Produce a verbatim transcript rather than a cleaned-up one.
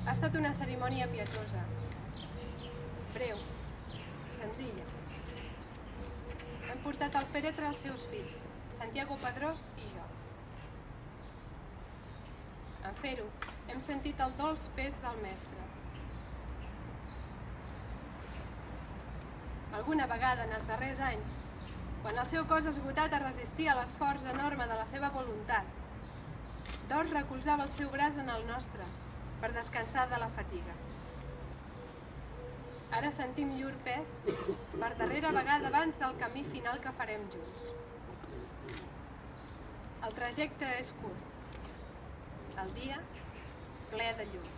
Ha estat una cerimònia pietosa, breu, senzilla. Hem portat al fèretre els seus fills, Santiago Padrós i jo. En fer-ho, hem sentit el dolç pes del mestre. Alguna vegada en els darrers anys, quan el seu cos esgotat es resistia a l'esforç enorme de la seva voluntat, Dors recolzava el seu braç en el nostre per descansar de la fatiga. Ara sentim llur pes per darrera vegada abans del camí final que farem junts. El trajecte és curt, el dia ple de llum.